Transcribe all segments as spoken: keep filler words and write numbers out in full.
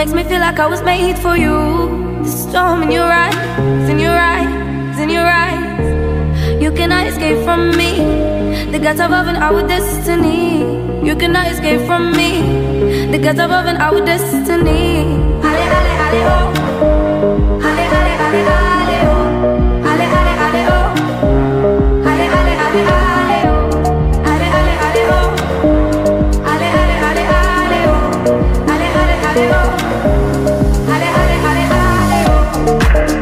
makes me feel like I was made for you. The storm in your eyes, in your eyes, in your eyes. You cannot escape from me. The gods above and our destiny. You cannot escape from me. The gods above and our destiny. Ale, ale, ale, oh. Ale, ale, ale, ale, oh. Ale, ale, ale, oh. Ale, ale, ale, ale, oh. Ale, ale, ale, oh. Ale, ale, ale, ale, oh. Ale, ale, ale, oh. Ale, ale, ale, ale, oh.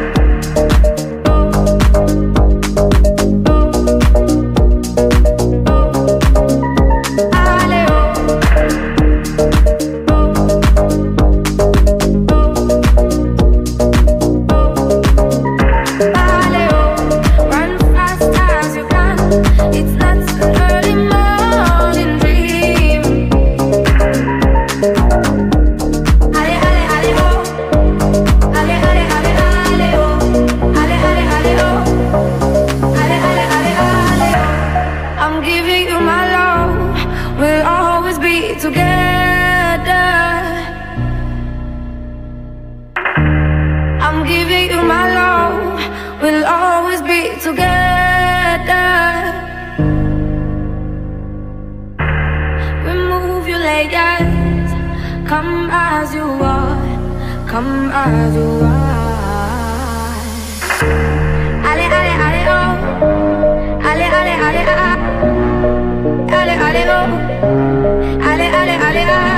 Come as you are, come as you are. Ale, ale, ale, oh. Ale, ale, ale, ah. Ale, ale, oh. Ale, ale, ale, ah.